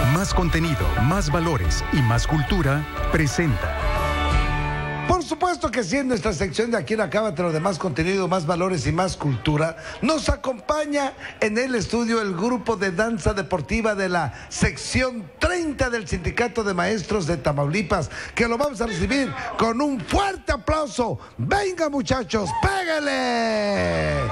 Más contenido, más valores y más cultura presenta. Por supuesto que sí, en nuestra sección de Aquí en Acábatelo, de más contenido, más valores y más cultura, nos acompaña en el estudio el grupo de danza deportiva de la sección 30 del Sindicato de Maestros de Tamaulipas, que lo vamos a recibir con un fuerte aplauso. ¡Venga, muchachos, pégale!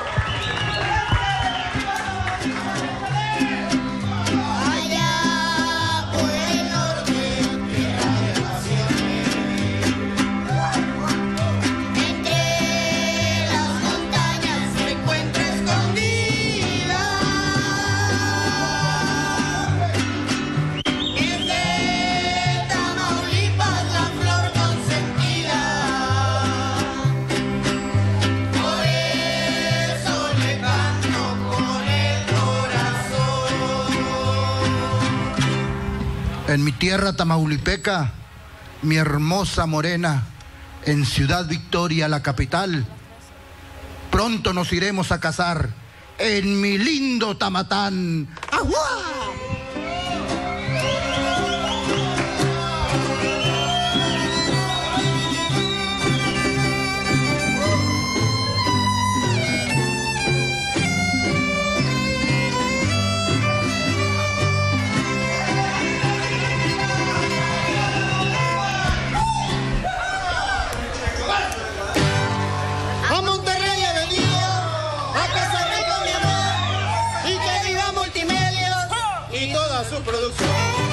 En mi tierra tamaulipeca, mi hermosa morena, en Ciudad Victoria, la capital, pronto nos iremos a casar en mi lindo Tamatán. ¡Aguá! Su producción.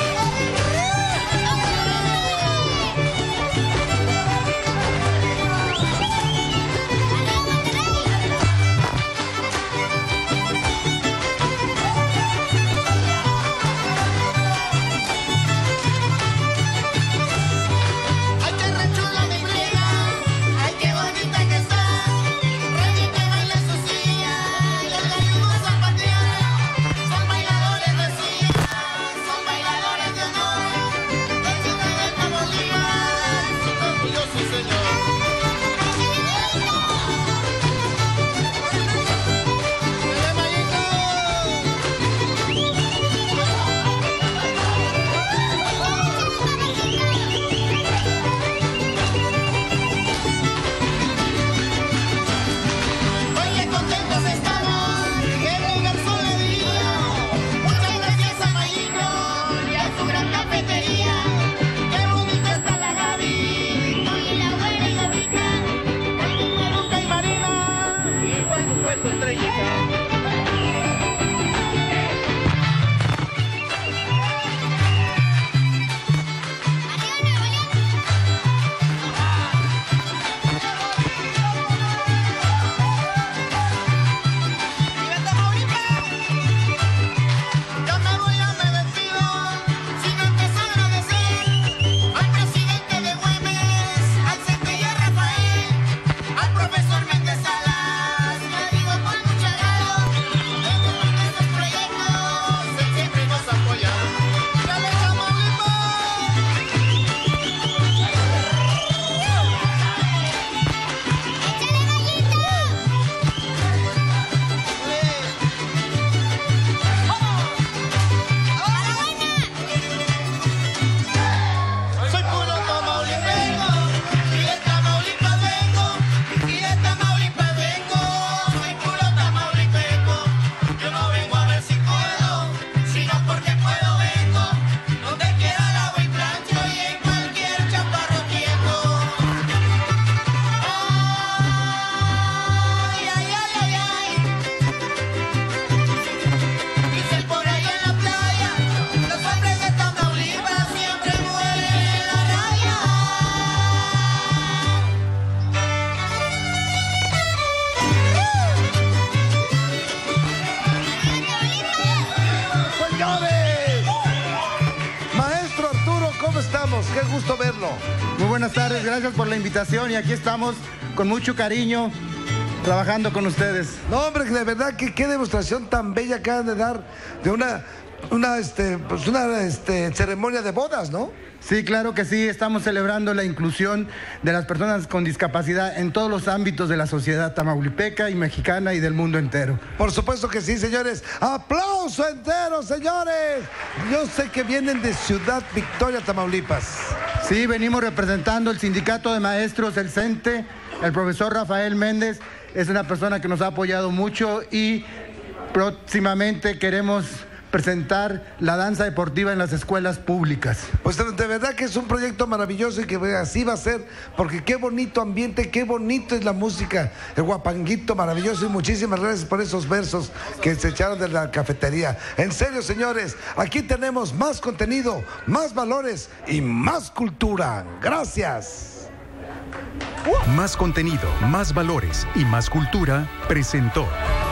Qué gusto verlo. Muy buenas tardes, gracias por la invitación y aquí estamos con mucho cariño trabajando con ustedes. No, hombre, de verdad que qué demostración tan bella acaban de dar de una una ceremonia de bodas, ¿no? Sí, claro que sí, estamos celebrando la inclusión de las personas con discapacidad en todos los ámbitos de la sociedad tamaulipeca y mexicana y del mundo entero. Por supuesto que sí, señores. ¡Aplauso entero, señores! Yo sé que vienen de Ciudad Victoria, Tamaulipas. Sí, venimos representando el Sindicato de Maestros, el CENTE, el profesor Rafael Méndez, es una persona que nos ha apoyado mucho y próximamente queremos presentar la danza deportiva en las escuelas públicas. Pues de verdad que es un proyecto maravilloso y que así va a ser, porque qué bonito ambiente, qué bonito es la música, el guapanguito maravilloso, y muchísimas gracias por esos versos que se echaron de la cafetería. En serio, señores, aquí tenemos más contenido, más valores y más cultura. Gracias. Más contenido, más valores y más cultura presentó